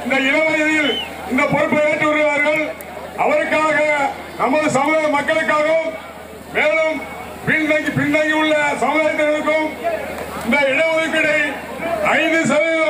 இந்த இளம் வயதில் இந்த பொறுப்பை ஏற்று வருகிறார்கள். அவருக்காக நமது சமுதாய மக்களுக்காகவும் மேலும் பின்தங்கி உள்ள சமுதாயத்தினருக்கும் இந்த இடஒதுக்கீடை 5%